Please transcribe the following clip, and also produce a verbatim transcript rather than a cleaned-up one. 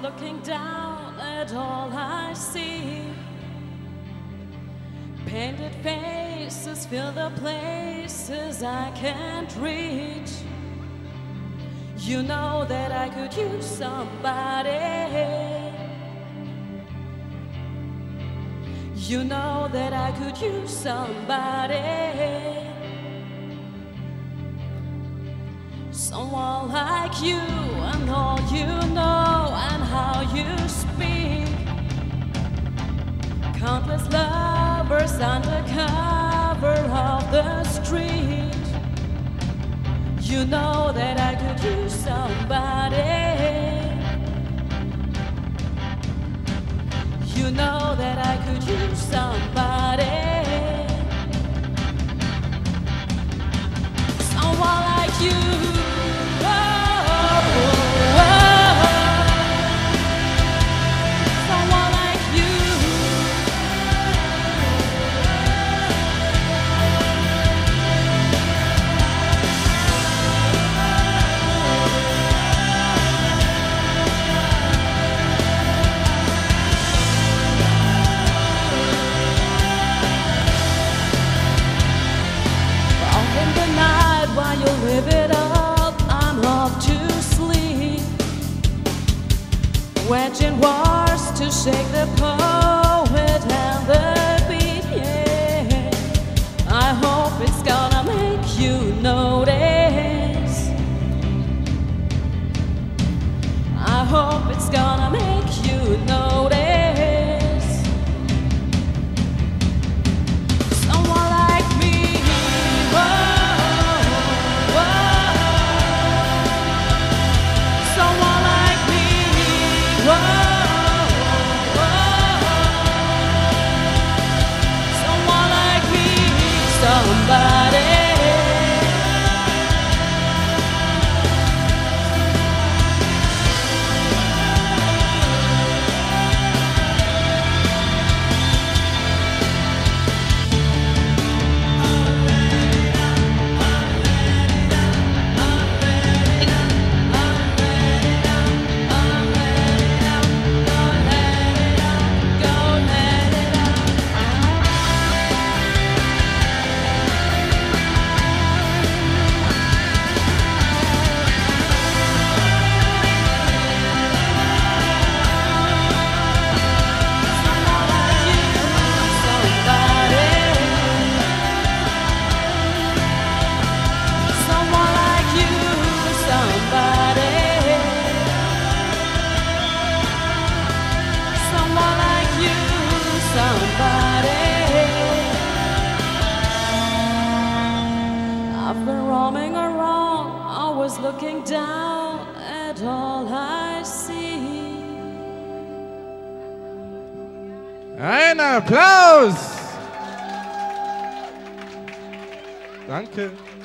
looking down at all I see. Painted faces fill the places I can't reach. You know that I could use somebody. You know that I could use somebody. Someone like you, and all you know and how you speak. Countless lovers under cover of the street. You know that I could use somebody. You know that I could use somebody. Someone like you. Live it up, I'm off to sleep. Waging wars to shake the poet and the beat, yeah. I hope it's gonna make you notice. I hope it's gonna make you notice. Someone like me, whoa. Somebody. I've been roaming around, always looking down at all I see. Ein Applaus! Danke.